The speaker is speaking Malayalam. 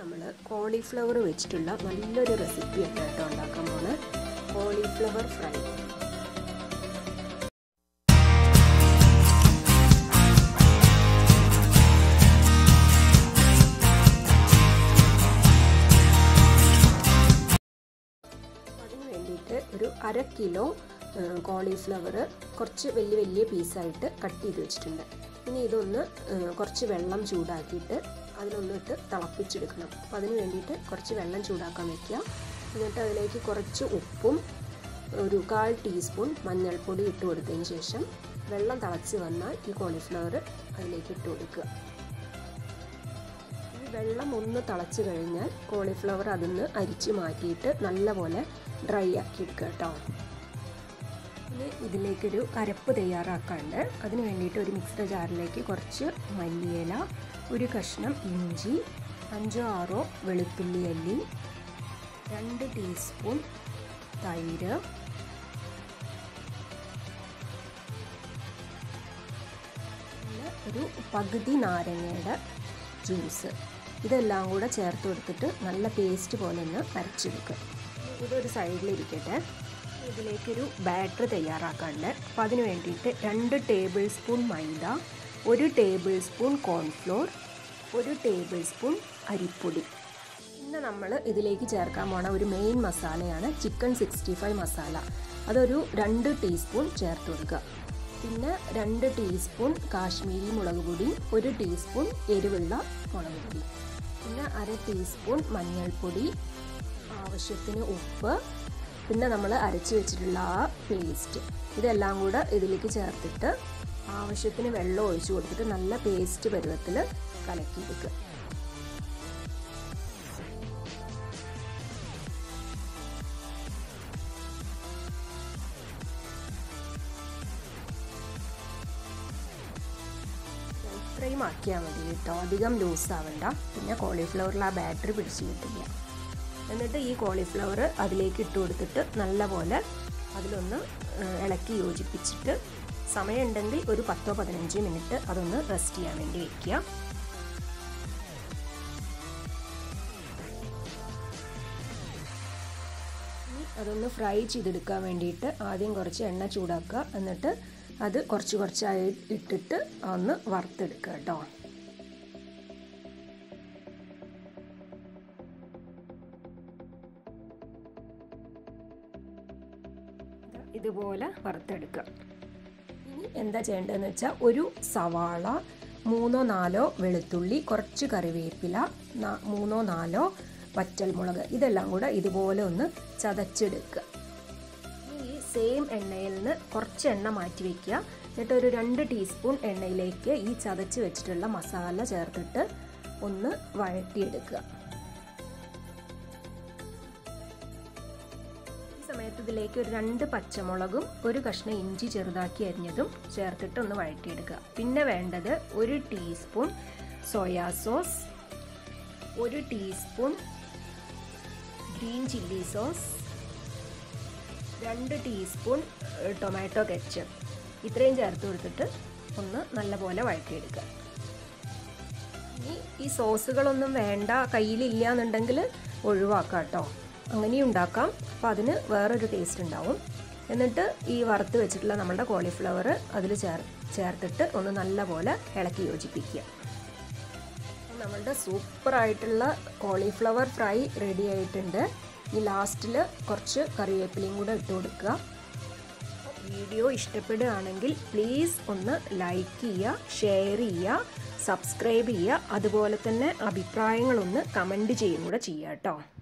നമ്മൾ കോളിഫ്ലവർ വെച്ചിട്ടുള്ള നല്ലൊരു റെസിപ്പി ആണ് കേട്ടോ ഉണ്ടാക്കാൻ പോകുന്നത്. Cauliflower fry. അതിന് വേണ്ടിയിട്ട് ഒരു 1/2 കിലോ കോളിഫ്ലവർ കുറച്ച് വലിയ പീസായിട്ട് കട്ട് ചെയ്ത് വെച്ചിട്ടുണ്ട്. ഇനി ഇതൊന്ന് കുറച്ച് വെള്ളം ചൂടാക്കിയിട്ട് അതിലൊന്നിട്ട് തിളപ്പിച്ചെടുക്കണം. അപ്പോൾ അതിന് വേണ്ടിയിട്ട് കുറച്ച് വെള്ളം ചൂടാക്കാൻ വയ്ക്കുക. എന്നിട്ട് അതിലേക്ക് കുറച്ച് ഉപ്പും ഒരു 1/4 ടീസ്പൂൺ മഞ്ഞൾപ്പൊടി ഇട്ട് കൊടുത്തതിന് ശേഷം വെള്ളം തിളച്ച് വന്നാൽ ഈ കോളിഫ്ലവർ അതിലേക്ക് ഇട്ട് കൊടുക്കുക. ഈ വെള്ളം ഒന്ന് തിളച്ച് കഴിഞ്ഞാൽ കോളിഫ്ലവർ അതിന്ന് അരിച്ച് മാറ്റിയിട്ട് നല്ലപോലെ ഡ്രൈ ആക്കി എടുക്കുക കേട്ടോ. ഇനി ഇതിലേക്കൊരു അരപ്പ് തയ്യാറാക്കാണ്ട് അതിന് വേണ്ടിയിട്ട് ഒരു മിക്സഡ് ജാറിലേക്ക് കുറച്ച് മല്ലിയില, ഒരു കഷ്ണം ഇഞ്ചി, 5-6 വെളുത്തുള്ളി അല്ലി, 2 ടീസ്പൂൺ തൈര്, പിന്നെ ഒരു പകുതി നാരങ്ങയുടെ ജ്യൂസ്, ഇതെല്ലാം കൂടെ ചേർത്ത് കൊടുത്തിട്ട് നല്ല പേസ്റ്റ് പോലെ ഒന്ന് അരച്ചെടുക്കുക. ഇതൊരു സൈഡിലിരിക്കട്ടെ. ഇതിലേക്കൊരു ബാറ്റർ തയ്യാറാക്കാണ്ട് അപ്പോൾ അതിന് വേണ്ടിയിട്ട് 2 ടേബിൾ സ്പൂൺ മൈദ, 1 tablespoon cornflour, 1 tablespoon അരിപ്പൊടി. പിന്നെ നമ്മൾ ഇതിലേക്ക് ചേർക്കാൻ പോണ ഒരു മെയിൻ മസാലയാണ് ചിക്കൻ 65 മസാല. അതൊരു 2 ടീസ്പൂൺ ചേർത്ത് കൊടുക്കുക. പിന്നെ 2 ടീസ്പൂൺ കാശ്മീരി മുളക് പൊടി, 1 ടീസ്പൂൺ എരിവുള്ള മുളക് പൊടി, പിന്നെ 1/2 ടീസ്പൂൺ മഞ്ഞൾപ്പൊടി, ആവശ്യത്തിന് ഉപ്പ്, പിന്നെ നമ്മൾ അരച്ച് വെച്ചിട്ടുള്ള ആ പേസ്റ്റ്, ഇതെല്ലാം കൂടെ ഇതിലേക്ക് ചേർത്തിട്ട് ആവശ്യത്തിന് വെള്ളം ഒഴിച്ച് കൊടുത്തിട്ട് നല്ല പേസ്റ്റ് പരുവത്തിൽ കലക്കിയെടുക്കുക. ഇത്രയും ആക്കിയാൽ മതി കേട്ടോ, അധികം ലൂസ് ആവണ്ട, പിന്നെ കോളിഫ്ലവറിൽ ആ ബാറ്ററി പിടിച്ച് കിട്ടില്ല. എന്നിട്ട് ഈ കോളിഫ്ലവർ അതിലേക്ക് ഇട്ട് കൊടുത്തിട്ട് നല്ലപോലെ അതിലൊന്ന് ഇളക്കി യോജിപ്പിച്ചിട്ട് സമയമുണ്ടെങ്കിൽ ഒരു 10-15 മിനിറ്റ് അതൊന്ന് റെസ്റ്റ് ചെയ്യാൻ വേണ്ടി വയ്ക്കുക. ഇനി അതൊന്ന് ഫ്രൈ ചെയ്തെടുക്കാൻ വേണ്ടിയിട്ട് ആദ്യം കുറച്ച് എണ്ണ ചൂടാക്കുക. എന്നിട്ട് അത് കുറച്ചായി ഇട്ടിട്ട് ഒന്ന് വറുത്തെടുക്കുക കേട്ടോ. ഇതുപോലെ വറുത്തെടുക്കുക. ഇനി എന്താ ചെയ്യേണ്ടതെന്ന് വെച്ചാൽ ഒരു സവാള, 3-4 വെളുത്തുള്ളി, കുറച്ച് കറിവേപ്പില, 3-4 വറ്റൽമുളക്, ഇതെല്ലാം കൂടെ ഇതുപോലെ ഒന്ന് ചതച്ചെടുക്കുക. ഈ സെയിം എണ്ണയിൽ നിന്ന് കുറച്ച് എണ്ണ മാറ്റി വയ്ക്കുക. എന്നിട്ട് ഒരു 2 ടീസ്പൂൺ എണ്ണയിലേക്ക് ഈ ചതച്ച് വെച്ചിട്ടുള്ള മസാല ചേർത്തിട്ട് ഒന്ന് വഴറ്റിയെടുക്കുക. സമയത്ത് ഇതിലേക്ക് ഒരു 2 പച്ചമുളകും 1 കഷ്ണം ഇഞ്ചി ചെറുതാക്കി അരിഞ്ഞതും ചേർത്തിട്ട് ഒന്ന് വഴറ്റിയെടുക്കുക. പിന്നെ വേണ്ടത് 1 teaspoon soya sauce, 1 teaspoon green chilli sauce, 2 teaspoon tomato ketchup, ഇത്രയും ചേർത്ത് കൊടുത്തിട്ട് ഒന്ന് നല്ലപോലെ വഴറ്റിയെടുക്കുക. ഇനി ഈ സോസുകളൊന്നും വേണ്ട, കയ്യിലില്ല എന്നുണ്ടെങ്കിൽ ഒഴിവാക്കാം കേട്ടോ, അങ്ങനെയും ഉണ്ടാക്കാം. അപ്പോൾ അതിന് വേറൊരു ടേസ്റ്റ് ഉണ്ടാവും. എന്നിട്ട് ഈ വറുത്ത് വെച്ചിട്ടുള്ള നമ്മുടെ കോളിഫ്ലവർ അതിൽ ചേർത്തിട്ട് ഒന്ന് നല്ലപോലെ ഇളക്കി യോജിപ്പിക്കുക. നമ്മളുടെ സൂപ്പറായിട്ടുള്ള കോളിഫ്ലവർ ഫ്രൈ റെഡി ആയിട്ടുണ്ട്. ഈ ലാസ്റ്റിൽ കുറച്ച് കറിവേപ്പിലയും കൂടെ ഇട്ട് കൊടുക്കുക. വീഡിയോ ഇഷ്ടപ്പെടുകയാണെങ്കിൽ പ്ലീസ് ഒന്ന് ലൈക്ക് ചെയ്യുക, ഷെയർ ചെയ്യുക, സബ്സ്ക്രൈബ് ചെയ്യുക, അതുപോലെ തന്നെ അഭിപ്രായങ്ങളൊന്ന് കമൻറ്റ് ചെയ്യുകയും കൂടെ ചെയ്യുക കേട്ടോ.